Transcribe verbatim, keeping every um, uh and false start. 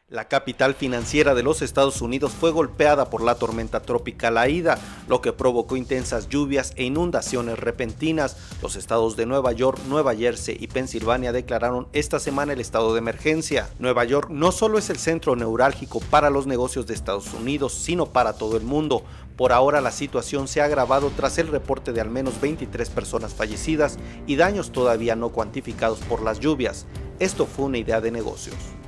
La capital financiera de los Estados Unidos fue golpeada por la tormenta tropical Aida, lo que provocó intensas lluvias e inundaciones repentinas. Los estados de Nueva York, Nueva Jersey y Pensilvania declararon esta semana el estado de emergencia. Nueva York no solo es el centro neurálgico para los negocios de Estados Unidos, sino para todo el mundo. Por ahora la situación se ha agravado tras el reporte de al menos veintitrés personas fallecidas y daños todavía no cuantificados por las lluvias. Esto fue una idea de negocios.